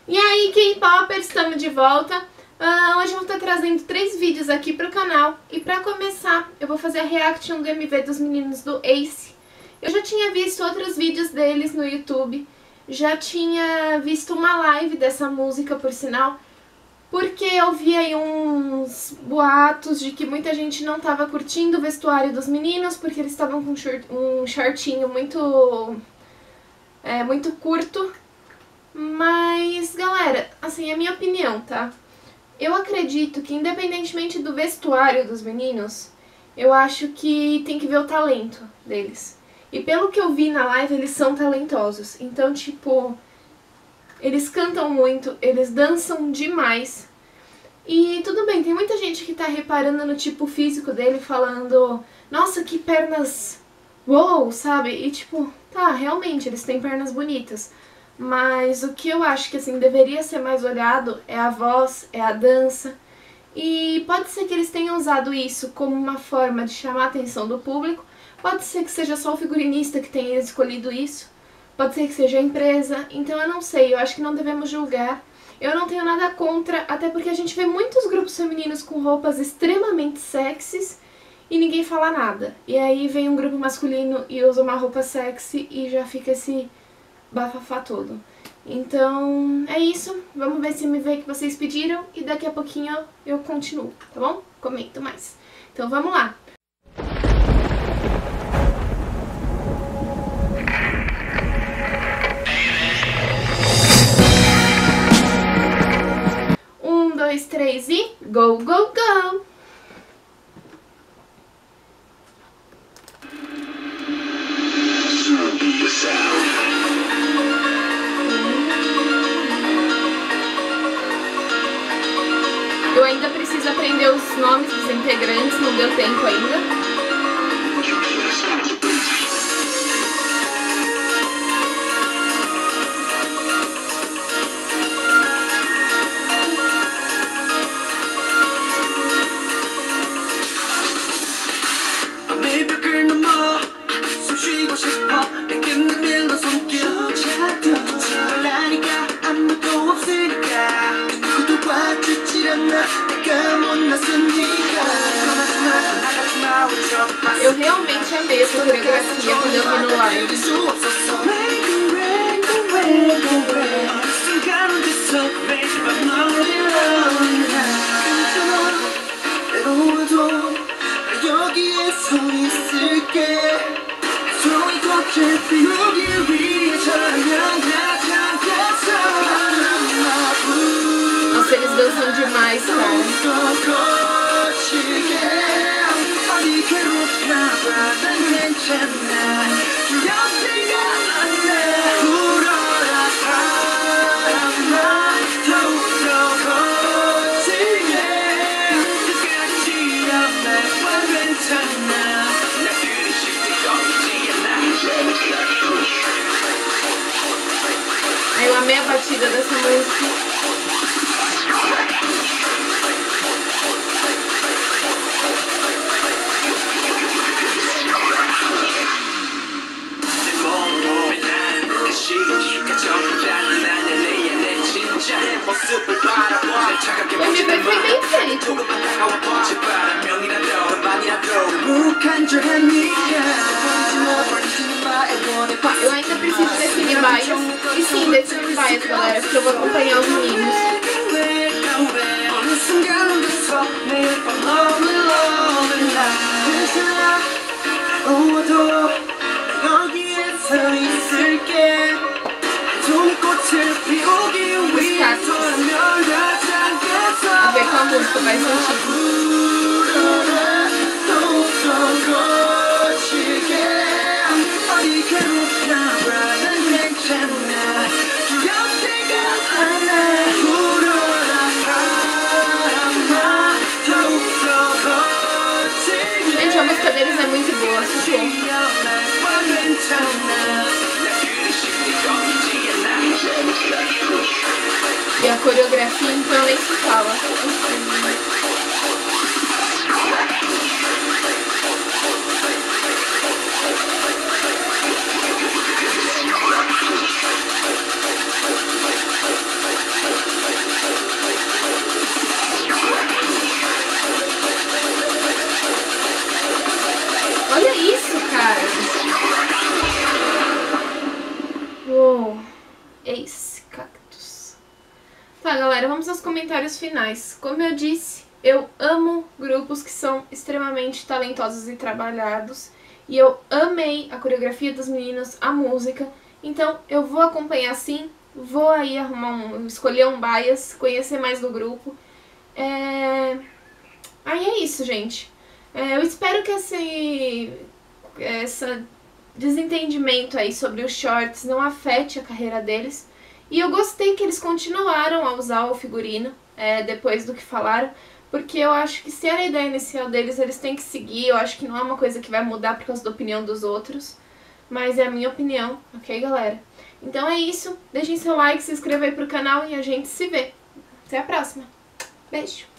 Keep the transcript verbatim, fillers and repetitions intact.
E aí, K-Popers, estamos de volta. Uh, hoje eu vou estar trazendo três vídeos aqui pro canal. E pra começar, eu vou fazer a reaction do M V dos meninos do Ace. Eu já tinha visto outros vídeos deles no YouTube. Já tinha visto uma live dessa música, por sinal. Porque eu vi aí uns boatos de que muita gente não estava curtindo o vestuário dos meninos. Porque eles estavam com um shortinho muito, é, muito curto. Mas, galera, assim, é a minha opinião, tá? Eu acredito que, independentemente do vestuário dos meninos, eu acho que tem que ver o talento deles. E pelo que eu vi na live, eles são talentosos. Então, tipo, eles cantam muito, eles dançam demais. E tudo bem, tem muita gente que tá reparando no tipo físico dele, falando, nossa, que pernas, uou, sabe? E tipo, tá, realmente, eles têm pernas bonitas. Mas o que eu acho que assim deveria ser mais olhado é a voz, é a dança. E pode ser que eles tenham usado isso como uma forma de chamar a atenção do público. Pode ser que seja só o figurinista que tenha escolhido isso. Pode ser que seja a empresa. Então eu não sei, eu acho que não devemos julgar. Eu não tenho nada contra, até porque a gente vê muitos grupos femininos com roupas extremamente sexys e ninguém fala nada. E aí vem um grupo masculino e usa uma roupa sexy e já fica esse bafafá todo. Então é isso, vamos ver esse M V que vocês pediram e daqui a pouquinho eu continuo, tá bom? Comento mais. Então vamos lá. Um, dois, três e go, go, go! Eu ainda preciso aprender os nomes dos integrantes, não deu tempo ainda. Eu realmente amei essa coreografia quando eu vi no live. Nossa, eles dançam demais, cara. Eu amei a batida dessa música. O M V foi bem feito. Eu ainda preciso definir bias. E sim, definir bias, galera, porque eu vou acompanhar os meninos. A ver com a música faz sentido. Gente, a música deles é muito boa, assistiu? E a coreografia, então, nem se fala. Tá, galera, vamos aos comentários finais. Como eu disse, eu amo grupos que são extremamente talentosos e trabalhados. E eu amei a coreografia dos meninos, a música. Então eu vou acompanhar sim, vou aí arrumar um, escolher um bias, conhecer mais do grupo. É... Aí é isso, gente. É, eu espero que esse essa desentendimento aí sobre os shorts não afete a carreira deles. E eu gostei que eles continuaram a usar o figurino é, depois do que falaram, porque eu acho que se era a ideia inicial deles, eles têm que seguir. Eu acho que não é uma coisa que vai mudar por causa da opinião dos outros, mas é a minha opinião, ok, galera? Então é isso, deixem seu like, se inscreva aí pro canal e a gente se vê. Até a próxima. Beijo!